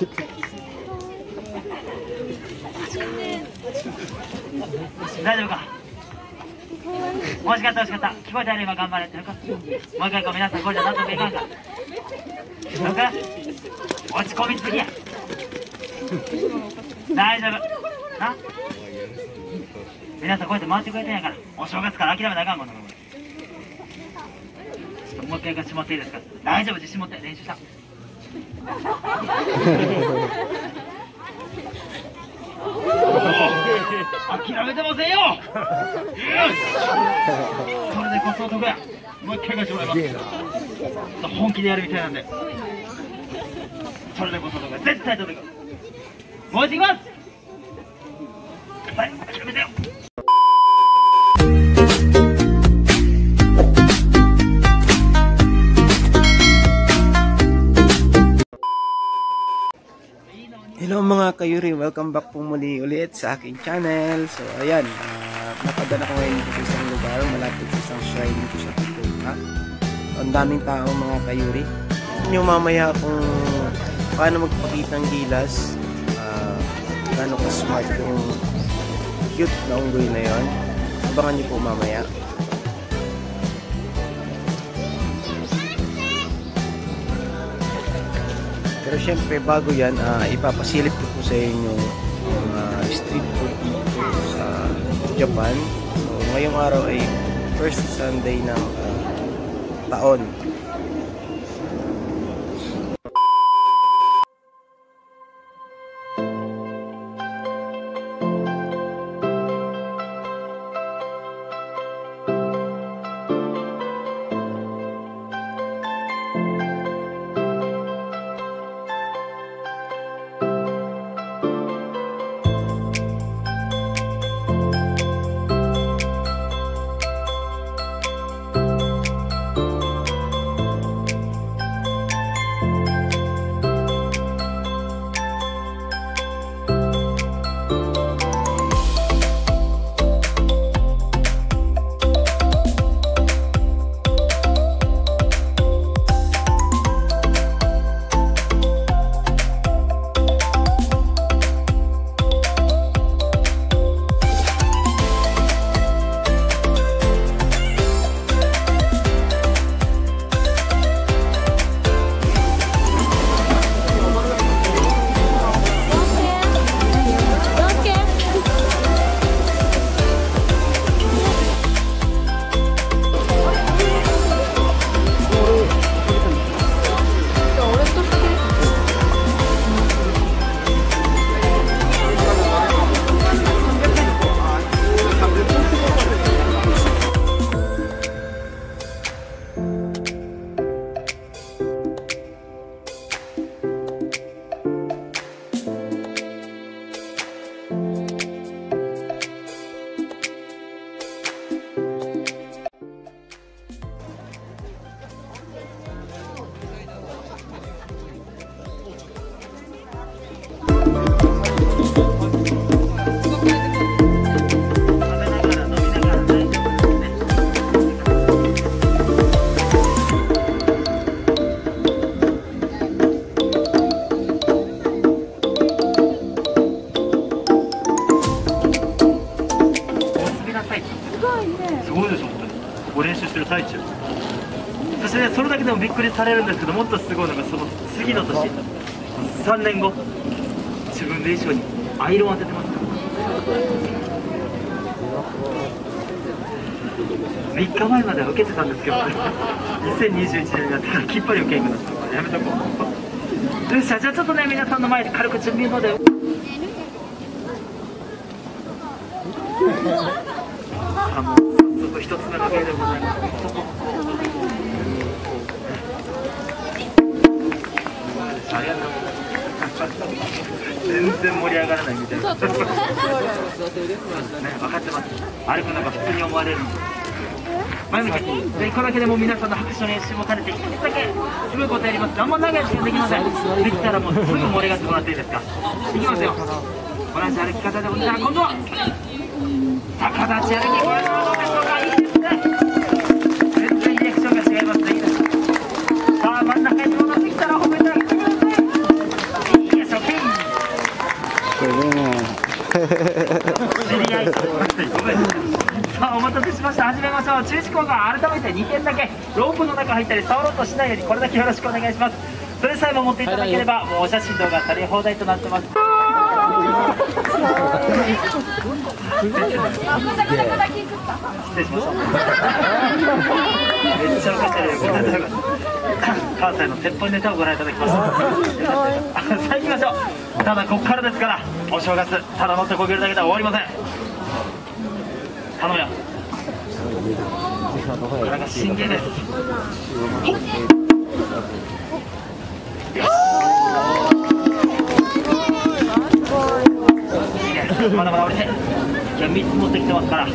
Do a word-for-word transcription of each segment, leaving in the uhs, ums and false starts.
大丈夫か。惜しかった惜しかった。聞こえたよ今頑張れって。もう一回こう皆さんこれじゃなんとかいかんか。どうか落ち込みすぎや。大丈夫な。皆さんこうやって回ってくれてんやから。お正月から諦めなあかんもんな。もう一回行かしてもらっていいですか。大丈夫、自信持って練習した。諦めてませんよ。よし、それでこそ男や。もう一回行かしてもらいます。本気でやるみたいなんで、それでこそ男や。絶対届く。もう一度いきます。はい、諦めてよ。 Hello mga kayuri, welcome back po muli ulit sa aking channel. So ayan, uh, napadala ko ngayon dito sa isang lugar, malapit sa isang shrine dito sa Pupuka. So, ang daming tao mga kayuri. Tignan nyo mamaya kung paano magpakita ng gilas, uh, paano ka smart yung cute na unggoy na yon. Abangan nyo po mamaya. Pero syempre bago yan, uh, ipapasilip ko po sa inyo yung uh, street food dito sa Japan. So ngayong araw ay first Sunday ng uh, taon. 最中、そしてね、それだけでもびっくりされるんですけど、もっとすごいのがその次の年さんねんご、自分で衣装にアイロン当ててますから。みっかまえまでは受けてたんですけどね、にせんにじゅういちねんになってからきっぱり受けんくなったからやめとこう。よっしゃ、じゃあちょっとね、皆さんの前で軽く準備ので。あ、もう早速一つ目の芸でございます。ありがとう。全然盛り上がらないみたいな。ね、分かってます。歩くのが普通に思われるんで。前向きに。で、これだけでも皆さんの拍手の練習も兼ねて、一つだけすごいことやります。あんま長い時間できません。できたらもうすぐ盛り上がってもらっていいですか。いきますよ。同じ歩き方でも、じゃあ今度は逆立ち歩き、これはどうでしょうか。いいですね。全然リアクションが違いますね。いいです。さあ、真ん中に戻ってきたら褒めてあげてください。いいでしょうか。 り合い。さあお待たせしました。始めましょう。中止効果改めてにてんだけロープの中入ったり触ろうとしないようにこれだけよろしくお願いします。それさえも持っていただければもうお写真動画され放題となってます。失礼しました。めっちゃ受けてる。関西の鉄板ネタをご覧いただきました。さあ行きましょう。ただここからですからお正月ただ乗ってこげるだけでは終わりません。頼むよ。これが信玄です。まだまだ降りて、今日みっつ持ってきてますから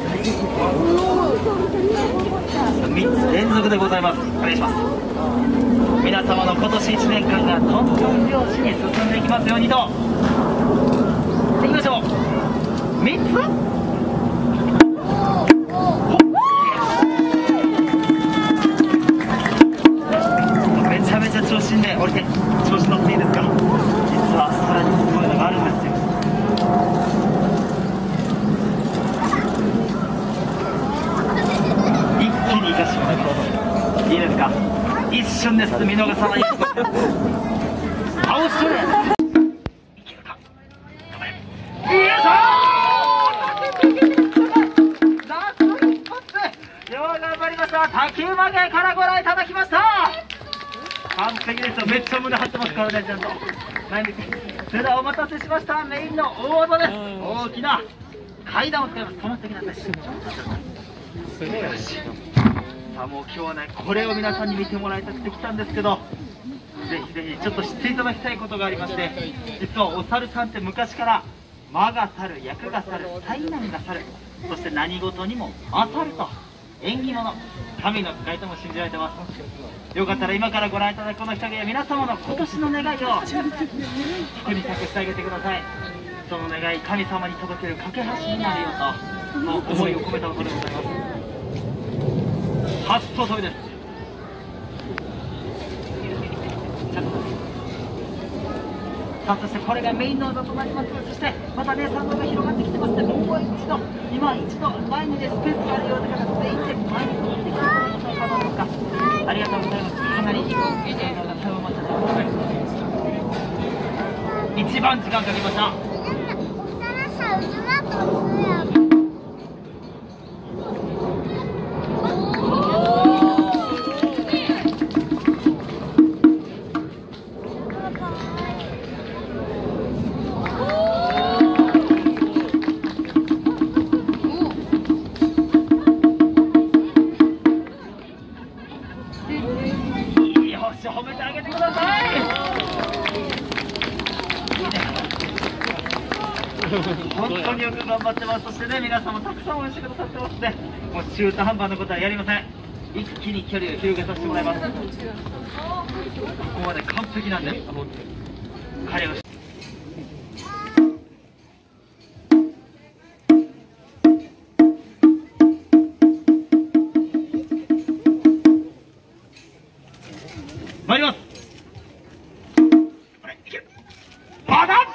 みっつ連続でございます。お願いします。皆様の今年いちねんかんがトントン拍子に進んでいきますようにといきましょう。みっつめちゃめちゃ調子いいんで降りて調子乗っていいですか。実はさらにすごいのがあるんですよ。一気に行かしてもらいます。いいですか。一瞬です。見逃さないように。青ストレートいけるか。頑張れ。よいしょー。ラスト一発。よう頑張りました。滝馬芸からご覧いただきました。完璧ですよ。めっちゃ胸張ってますからね、ちゃんと。それではお待たせしました。メインの大技です。大きな階段を使います。止まってきなさい。よし。さあもう今日はね、これを皆さんに見てもらいたくて来たんですけど、ぜひぜひちょっと知っていただきたいことがありまして、実はお猿さんって昔から魔が去る、厄が去る、災難が去る、そして何事にも勝ると縁起物、神の使いとも信じられてます。よかったら今からご覧いただくこの人が皆様の今年の願いを人に託してあげてください。その願い、神様に届ける架け橋になるよとの思いを込めたことでございます。初注ぎです。さあそしてこれがメインの技となります。そしてまたね参道が広がってきてますね。もう一度今一度前にでスペースがあるような方全員で前に来てくださいましょうか。どうですか。ありがとうございます。かなりいい動画が頼ませてください。一番時間かけました。褒めてあげてください。本当によく頑張ってます。そしてね皆さんもたくさん応援してくださってますので、もう中途半端なことはやりません。一気に距離を広げさせてもらいます。ここまで完璧なんで彼を参ります。これいける。まだ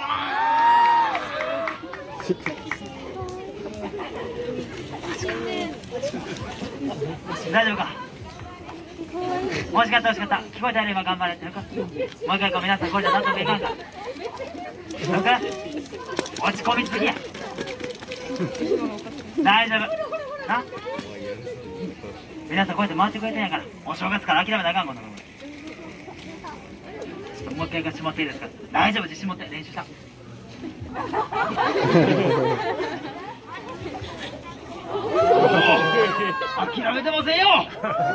大丈夫か。惜しかった惜しかった。聞こえたよ今頑張れってよかった。もう一回こう皆さんこれじゃなんとかいかんか。どうか落ち込みすぎや。大丈夫な。皆さんこうやって回ってくれてんやから、お正月から諦めなあかんもんな。もう一回行かしてもらっていいですか。大丈夫、自信持って練習した。諦めてませんよ。よし、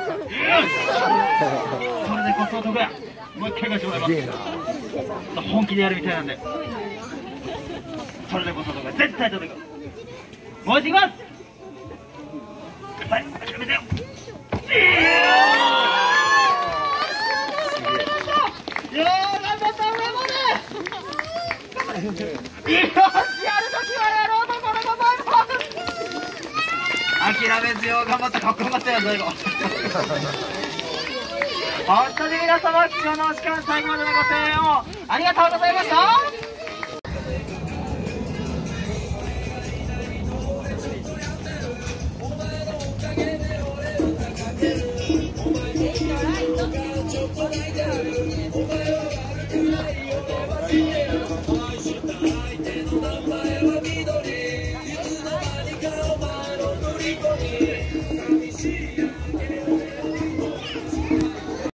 それでこそ男や。もう一回行かしてもらいます。本気でやるみたいなんで、それでこそ男や。絶対取っていく。もう一度いきます。はい、諦めてよ。よー頑張った上まで。よし、やるときはやろうところございます。諦めずよ、頑張った。かっこよかったよ最後。本当に皆様貴重なお時間最後までのご声援をありがとうございました。